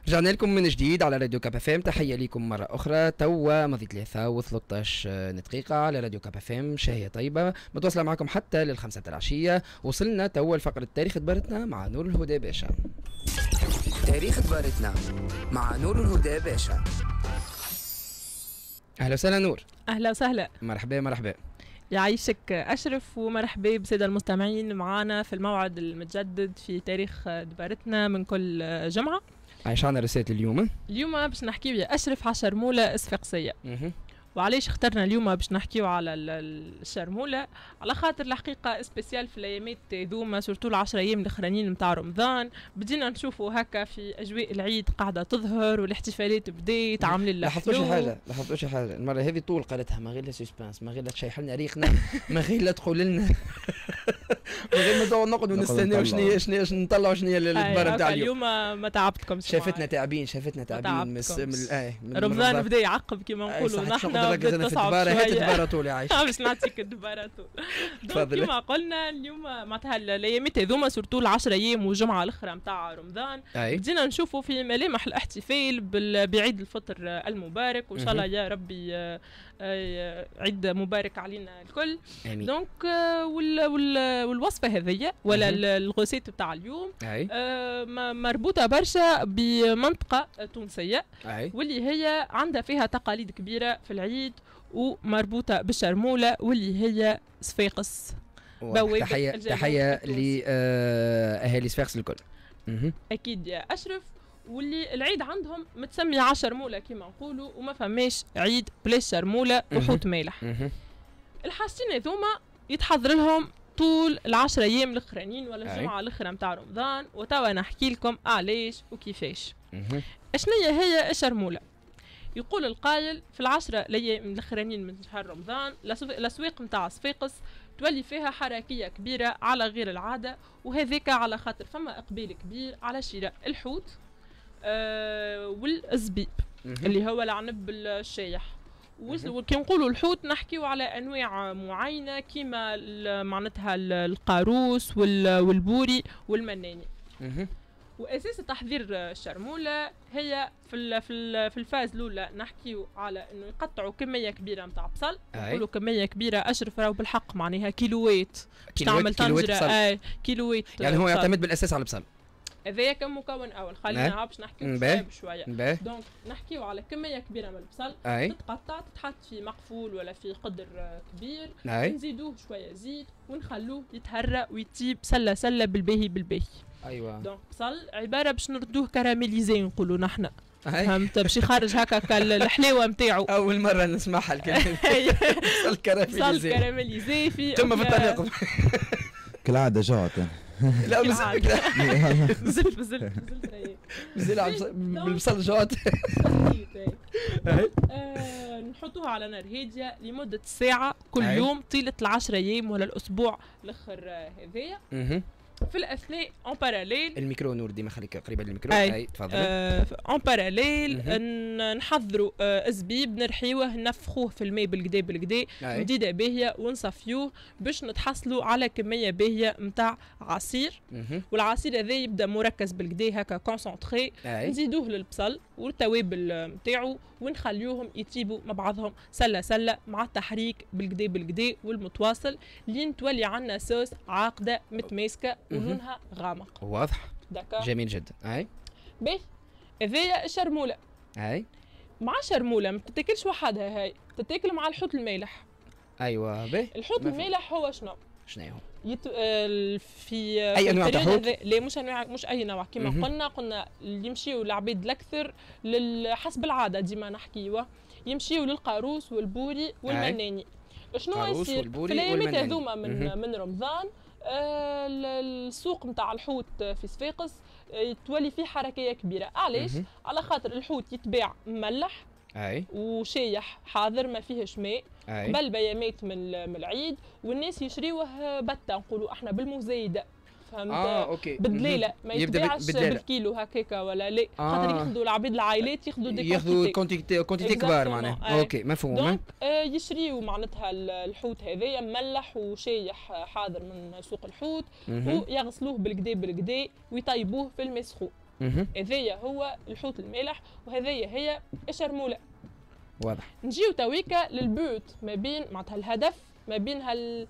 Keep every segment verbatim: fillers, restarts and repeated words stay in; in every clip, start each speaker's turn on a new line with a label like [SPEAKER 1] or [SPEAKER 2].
[SPEAKER 1] رجعنا لكم من جديد على راديو كاب اف ام. تحيه لكم مره اخرى. توا ماضي ثلاثة وثلاثطاش دقيقه على راديو كاب اف ام. شهيه طيبه متواصله معكم حتى للخمسة العشيه. وصلنا توا لفقره تاريخ دبارتنا مع نور الهدى باشا.
[SPEAKER 2] تاريخ دبارتنا مع نور الهدى باشا.
[SPEAKER 1] اهلا وسهلا نور.
[SPEAKER 3] اهلا وسهلا.
[SPEAKER 1] مرحبا مرحبا.
[SPEAKER 3] يعيشك أشرف ومرحبا بسادة المستمعين معنا في الموعد المتجدد في تاريخ دبارتنا من كل جمعة.
[SPEAKER 1] عايش عنا رسالة اليوم.
[SPEAKER 3] اليوم باش نحكيو يا أشرف على شرمولة إصفاقسية. وعليش اخترنا اليوم باش نحكيو على الشرمولة؟ على خاطر الحقيقة اسبيسيال في الايامات ذوما سورتو العشر ايام الاخرانيين نتاع رمضان بدينا نشوفوا هكا في اجواء العيد قاعدة تظهر والاحتفالات بدات عاملين لها
[SPEAKER 1] لاحظتوا شي حاجة لاحظتوا شي حاجة المرة هذه طول قالتها ما غير لا سسبانس ما غير لا تشيح لنا ريقنا ما غير لا تقول لنا ما غير ما نقعد نقعد ونستناو شنو شنو نطلعوا شنو هي الدبارة نتاع اليوم.
[SPEAKER 3] اليوم ما تعبتكم
[SPEAKER 1] شافتنا تعبين شافتنا تعبين من
[SPEAKER 3] رمضان بدا يعقب كما نقولوا نحن
[SPEAKER 1] في الدبارة هات الدبارة طول عايش.
[SPEAKER 3] باش نعطيك الدبارة طول. دونك كما قلنا اليوم معناتها الايامات هذوما سورتو العشر ايام والجمعة الاخرى نتاع رمضان بدينا نشوفوا في ملامح الاحتفال بعيد الفطر المبارك وان شاء الله يا ربي عيد مبارك علينا الكل. دونك والوصفة هذية ولا الغوسيت بتاع اليوم مربوطة برشا بمنطقة تونسية واللي هي عندها فيها تقاليد كبيرة في العيد ومربوطة بالشرمولة واللي هي صفاقس.
[SPEAKER 1] تحية تحية لأهالي صفاقس الكل.
[SPEAKER 3] أكيد يا أشرف. واللي العيد عندهم متسمي على شرمولة كما نقولوا وما فماش عيد بلا شرمولة وحوت مالح. الحاجتين هذوما يتحضر لهم طول العشر أيام الأخرانيين ولا الجمعة الأخرى متاع رمضان وتوا نحكي لكم علاش وكيفاش. شنية هي الشرمولة؟ يقول القائل في العشرة الايام الاخرانيين من شهر رمضان الاسواق نتاع صفاقس تولي فيها حركيه كبيره على غير العاده وهذاك على خاطر فما اقبال كبير على شراء الحوت آه والزبيب اللي هو العنب الشايح. وكي نقولوا الحوت نحكيو على انواع معينه كيما معناتها القاروس والبوري والمناني. واساس تحضير الشرموله هي في في في الفاز الاولى نحكيو على انه يقطعوا كميه كبيره نتاع بصل. نقولوا كميه كبيره اشرف راهو بالحق معناها كيلوات باش تعمل طنجره آه كيلوات
[SPEAKER 1] يعني هو يعتمد بالاساس على البصل.
[SPEAKER 3] هذايا كم مكون اول خلينا باش نحكيو شويه بشويه. دونك نحكيو على كميه كبيره من البصل تتقطع تتحط في مقفول ولا في قدر كبير نزيدوه شويه زيت ونخلوه يتهرى ويطيب سله سله بالباهي بالباهي.
[SPEAKER 1] ايوه
[SPEAKER 3] دونك بصل عباره باش نردوه كراميليزي نقولوا نحن فهمت باش يخرج هكا الحلاوه نتاعو.
[SPEAKER 1] اول مره نسمعها الكلمه بصل كراميليزي.
[SPEAKER 3] بصل كراميليزي في
[SPEAKER 1] ثم في الطريق
[SPEAKER 4] كالعاده جوعت.
[SPEAKER 1] لا نزلت
[SPEAKER 3] نزلت نزلت
[SPEAKER 1] نزلت بالبصل جوعت.
[SPEAKER 3] نحطوها على نار هاديه لمده ساعه كل يوم طيله العشر ايام ولا الاسبوع الاخر هذايا. في الاثناء اون باراليل
[SPEAKER 1] الميكرو نور ديما خليك قريبه للميكرو. اي تفضلي.
[SPEAKER 3] اون باراليل نحضروا آه زبيب نرحيوه نفخوه في الماء بالكدا بالكدا مديده باهيه ونصفيوه باش نتحصلوا على كميه باهيه نتاع عصير. والعصير هذا يبدا مركز بالكدا هكا كونسونطري. نزيدوه للبصل والتوابل نتاعو ونخليوهم يطيبوا مع بعضهم سله سله مع التحريك بالكدا بالكدا والمتواصل لين تولي عندنا صوص عاقده متماسكه ولونها غامق.
[SPEAKER 1] واضح. دكا. جميل جدا. اي
[SPEAKER 3] باهي هذايا الشرموله.
[SPEAKER 1] اي
[SPEAKER 3] مع شرموله ما تتاكلش وحدها هاي تتاكل مع الحوت المالح.
[SPEAKER 1] ايوه باهي.
[SPEAKER 3] الحوت المالح هو شنو؟
[SPEAKER 1] شنو هو؟
[SPEAKER 3] يت... آه في
[SPEAKER 1] اي انواع تاع حوت؟
[SPEAKER 3] لا مش انواع مش اي نوع كما مم. قلنا قلنا يمشيوا العبيد الاكثر لل... حسب العاده ديما نحكيوه يمشيوا للقاروس والبوري والمناني. شنو يصير في الايامات هذوما من مم. من رمضان آه السوق نتاع الحوت في صفاقس آه تولي فيه حركيه كبيره. علاش؟ على خاطر الحوت يتباع مملح
[SPEAKER 1] اي
[SPEAKER 3] وشايح حاضر ما فيهش ماء قبل بيامات من العيد والناس يشريوه بته نقولوا احنا بالمزايده فهمت.
[SPEAKER 1] اه اوكي
[SPEAKER 3] بدليله ما يتباعش بالكيلو هكاكا ولا لا خاطر آه. ياخذوا العبيد العائلات ياخذوا دي
[SPEAKER 1] ياخذوا كونتيتي كونتيتي كبار معناها. آه. اوكي مفهوم.
[SPEAKER 3] دونك آه يشريوا معناتها الحوت هذايا مملح وشايح حاضر من سوق الحوت ويغسلوه بالكدا بالكدا ويطيبوه في الماء سخون. هذايا هو الحوت المالح وهذايا هي الشرموله.
[SPEAKER 1] واضح.
[SPEAKER 3] نجيو تويكا للبوت ما بين معناتها الهدف ما بين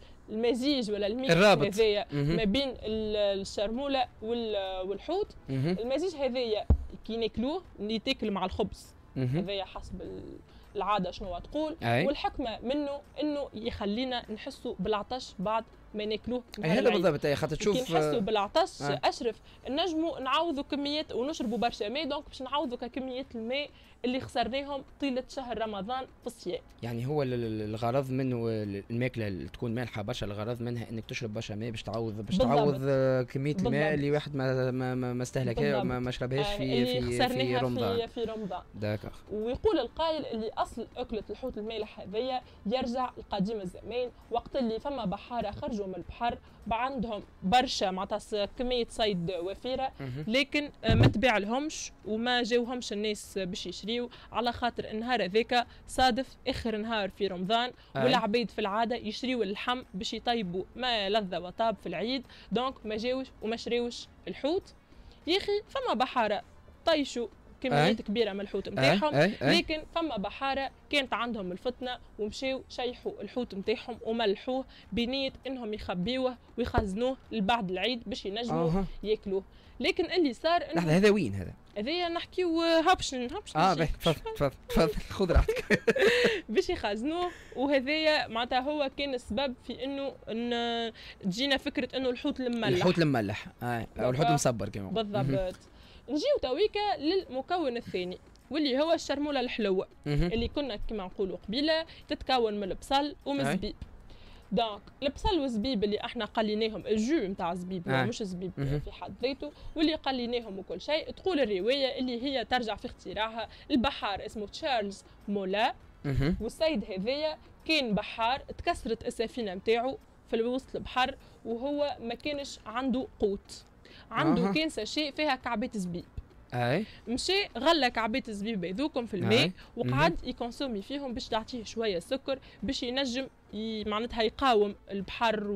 [SPEAKER 3] هالمزيج ولا الميكس هذايا ما بين الشرموله والحوت. المزيج هذايا كي ناكلوه يتاكل مع الخبز، هذايا حسب العاده شنو تقول.
[SPEAKER 1] أي.
[SPEAKER 3] والحكمه منه انه يخلينا نحسوا بالعطش بعد ما ناكلوه.
[SPEAKER 1] هذا بالضبط، خاطر تشوف
[SPEAKER 3] كي نحسوا بالعطش آه. اشرف نجموا نعوضوا كميات ونشربوا برشا ماء، دونك باش نعوضوا كميات الماء اللي خسرناهم طيله شهر رمضان في الصيام.
[SPEAKER 1] يعني هو الغرض منه الماكله اللي تكون مالحه برشا، الغرض منها انك تشرب برشا ماء باش تعوض باش تعوض كميه
[SPEAKER 3] بالضبط.
[SPEAKER 1] الماء اللي واحد ما ما ما استهلكها وما ما شربهاش في في في رمضان.
[SPEAKER 3] في, في رمضان.
[SPEAKER 1] داكوغ.
[SPEAKER 3] ويقول القائل اللي اصل اكله الحوت المالح هذيا يرجع لقديم الزمان، وقت اللي فما بحاره خرجوا من البحر عندهم برشا معناتها كميه صيد وفيره، لكن ما تباع لهمش وما جاوهمش الناس باش يشريو، على خاطر النهار هذاك صادف اخر نهار في رمضان. أي. والعبيد في العاده يشريو اللحم باش يطيبوا ما لذ وطاب في العيد، دونك ما جاوش وما شريوش الحوت. يا اخي فما بحاره طيشوا كميات كبيره من الحوت نتاعهم، لكن فما بحاره كانت عندهم الفتنه ومشاو شيحوا الحوت نتاعهم وملحوه بنيه انهم يخبيوه ويخزنوه لبعد العيد باش ينجموا أه. ياكلوه. لكن اللي صار انه
[SPEAKER 1] لحظه، هذا وين هذا؟
[SPEAKER 3] هذايا نحكيو هابشن هابشن
[SPEAKER 1] اه باهي تفضل تفضل تفضل خذ راحتك.
[SPEAKER 3] باش يخزنوه، وهذايا معناتها هو كان السبب في انه ان تجينا فكره انه الحوت المملح.
[SPEAKER 1] الحوت المملح اه او الحوت المصبر كما
[SPEAKER 3] بالضبط. نجيو تويكا للمكون الثاني واللي هو الشرموله الحلوه اللي كنا كما نقولوا قبيله تتكون من البصل ومن الزبيب. دونك البصل والزبيب اللي احنا قليناهم الجو نتاع الزبيب مش الزبيب في حد ذاته، واللي قليناهم وكل شيء. تقول الروايه اللي هي ترجع في اختراعها البحار اسمه تشارلز مولا، والسيد هذايا كان بحار تكسرت السفينه نتاعو في وسط البحر وهو ما كانش عنده قوت، عنده كان ساشي فيها كعبات زبيب.
[SPEAKER 1] اي
[SPEAKER 3] مشي غلى كعبات الزبيب هذوكم في الماء وقعد يكونسومي فيهم باش تعطيه شويه سكر باش ينجم معناتها يقاوم البحر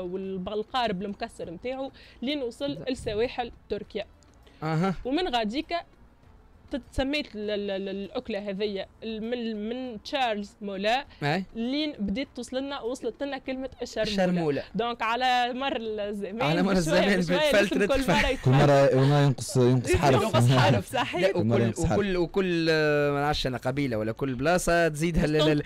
[SPEAKER 3] والقارب المكسر نتاعو لين وصل لسواحل تركيا.
[SPEAKER 1] اها
[SPEAKER 3] ومن غاديكا تسميت الاكله هذيا من من تشارلز مولا لين بديت توصل لنا وصلت لنا كلمه الشرموله. الشرموله دونك على مر الزمان
[SPEAKER 1] على مر الزمان
[SPEAKER 3] بتفلتر كل مره
[SPEAKER 4] كل مره ينقص ينقص حرف
[SPEAKER 3] ينقص حرف صحيح.
[SPEAKER 1] وكل وكل وكل ما نعرفش انا قبيله ولا كل بلاصه تزيدها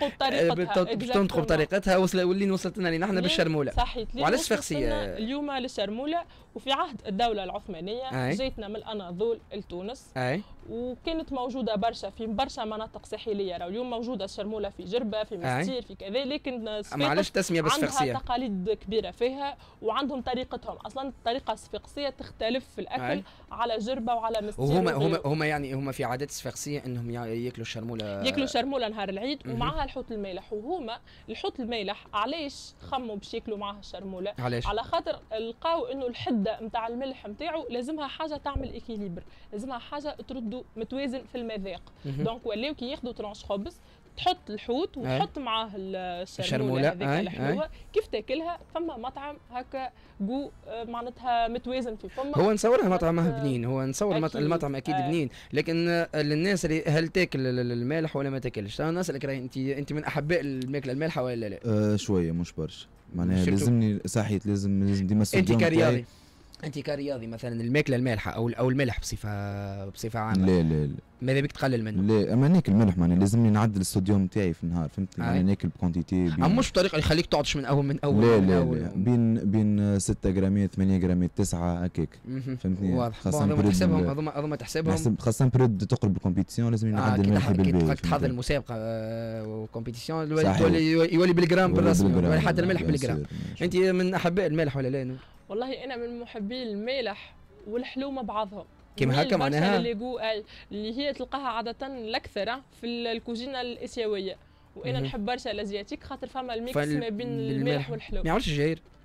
[SPEAKER 1] تنطق بطريقتها وصل ولين وصلت لنا نحن بالشرموله.
[SPEAKER 3] صحيح.
[SPEAKER 1] وعلاش شخصيه
[SPEAKER 3] اليوم للشرموله. وفي عهد الدوله العثمانيه جيتنا من الاناضول لتونس
[SPEAKER 1] أي.
[SPEAKER 3] وكانت موجوده برشا في برشا مناطق ساحليه. راهو اليوم موجوده الشرموله في جربه في مستير في كذا، لكن
[SPEAKER 1] معلش تسميه بالصفاقسيه
[SPEAKER 3] عندها تقاليد كبيره فيها وعندهم طريقتهم. اصلا الطريقه الصفاقسيه تختلف في الاكل أي. على جربه وعلى مستير.
[SPEAKER 1] وهما هما هما يعني هما في عادات الصفاقسيه انهم ياكلوا الشرموله
[SPEAKER 3] ياكلوا الشرموله نهار العيد ومعها الحوت المالح. وهما الحوت المالح علاش خموا باش ياكلوا معها الشرموله؟
[SPEAKER 1] علاش؟
[SPEAKER 3] على خاطر لقاو انه الحده نتاع الملح نتاعو لازمها حاجه تعمل اكيليبر، لازمها حاجه تردو متوازن في المذاق. دونك ولاو كي ياخذوا ترانش خبز تحط الحوت وتحط معاه الشرموله هذيك الحلوه كيف تاكلها. فما مطعم هكا جو معناتها متوازن في فمه.
[SPEAKER 1] هو نصورها مطعمه بنين، هو نصور أكيد. المطعم اكيد آه. بنين، لكن للناس اللي هل تاكل المالح ولا ما تاكلش؟ انا نسالك راهي انت انت من احباء الماكله المالحه ولا لا؟
[SPEAKER 4] آه شويه مش برشا، معناها لازمني صحيت لازم لازم ديما
[SPEAKER 1] انت كرياضي انت كرياضي مثلا الماكله المالحه او او الملح بصفه بصفه عامه
[SPEAKER 4] لا لا لا
[SPEAKER 1] ماذا بك تقلل منه؟
[SPEAKER 4] لا اما ناكل ملح معناها لازمني نعدل الصوديوم نتاعي في النهار فهمتني. يعني ناكل بكونتيتي
[SPEAKER 1] اما مش بطريقه اللي يخليك تقعدش من اول من اول
[SPEAKER 4] لا
[SPEAKER 1] من
[SPEAKER 4] لا,
[SPEAKER 1] أول
[SPEAKER 4] لا. بين بين ستة جرامات ثمانية جرامات تسعة هكاك فهمتني.
[SPEAKER 1] واضح. خاصه تحسبهم هذوما هذوما تحسبهم
[SPEAKER 4] خاصه بريد تقرب الكومبيتيسيون لازم نعدل الملح بالباهي.
[SPEAKER 1] تحضر المسابقه وكومبيتيسيون يولي بالجرام بالرسمي ولا حتى الملح بالجرام. انت من احباء الملح ولا لا؟
[SPEAKER 3] والله انا من محبي المالح والحلو مع بعضهم.
[SPEAKER 1] كيما هكا معناها
[SPEAKER 3] اللي جو اللي هي تلقاها عاده الاكثر في الكوزينه الاسيويه، وانا نحب برشا الازياتيك خاطر فما الميكس ما بين المالح والحلو.
[SPEAKER 1] ما يعملش الجزائر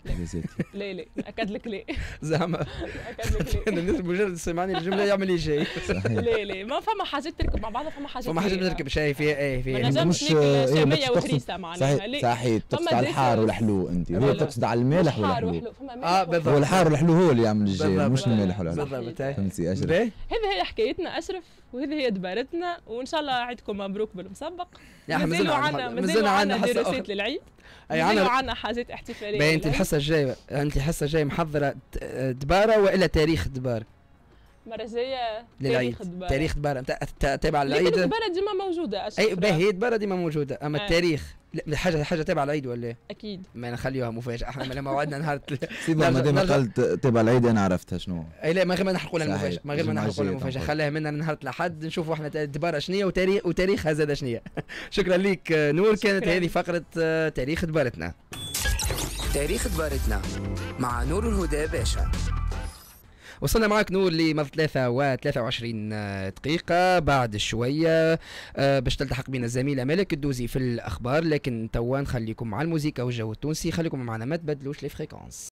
[SPEAKER 3] لا لا نأكد لك لا.
[SPEAKER 1] زعما
[SPEAKER 3] نأكد لك لا.
[SPEAKER 1] الناس مجرد سمعني الجمله يعمل لي شيء.
[SPEAKER 3] لا لا ما فما حاجات تركب مع بعضها، فما حاجات
[SPEAKER 1] فما حاجه تركب شاي فيها ايه
[SPEAKER 3] ما
[SPEAKER 1] فيها
[SPEAKER 3] نجمش ناكل شاميه وهريسه معناها.
[SPEAKER 4] صحيح تقصد على الحار والحلو انت، هي تقصد على المالح والحلو.
[SPEAKER 1] اه بالضبط،
[SPEAKER 4] هو الحار والحلو هو اللي يعمل الجاي مش المالح والحلو.
[SPEAKER 1] بالضبط.
[SPEAKER 4] فهمتي اشرف؟
[SPEAKER 3] هذه هي حكايتنا اشرف، وهذه هي دبارتنا، وان شاء الله عيدكم مبروك بالمسبق. مازالوا عندنا مازالوا عندنا دروسات للعيد،
[SPEAKER 1] اي
[SPEAKER 3] عندنا عندنا حاجات احتفاليه.
[SPEAKER 1] باين انت الحصه الجايه، انت الحصه الجايه محضره دباره والا تاريخ دبار؟
[SPEAKER 3] المره الجايه
[SPEAKER 1] للعيد
[SPEAKER 3] تاريخ دباره.
[SPEAKER 1] تاريخ دباره انت تابع العيد.
[SPEAKER 3] لكن الدباره ديما موجوده اشرف.
[SPEAKER 1] اي باهي دباره ديما موجوده، اما
[SPEAKER 3] آه.
[SPEAKER 1] التاريخ حاجه حاجه تابع العيد ولا؟
[SPEAKER 3] اكيد
[SPEAKER 1] ما نخليوها مفاجاه، احنا لما وعدنا نهار
[SPEAKER 4] سيبا ما دام قلت تبع العيد انا عرفتها شنو.
[SPEAKER 1] اي لا، ما غير ما نحرقوا لها المفاجاه، ما غير ما نحرقوا لها المفاجاه، خليها منا نهار الاحد نشوفوا احنا دباره شنية وتاريخ وتاريخها زاد شنية. شكرا لك نور، كانت هذه فقره تاريخ دبارتنا.
[SPEAKER 2] تاريخ دبارتنا مع نور الهدى باشا.
[SPEAKER 1] وصلنا معك نور ل ثلاثة وثلاثة وعشرين دقيقة. بعد شوية باش تلتحق بنا الزميلة ملك الدوزي في الأخبار، لكن توا نخليكم مع الموسيقى والجو التونسي. خليكم معنا، ما تبدلوش لي فريكونس.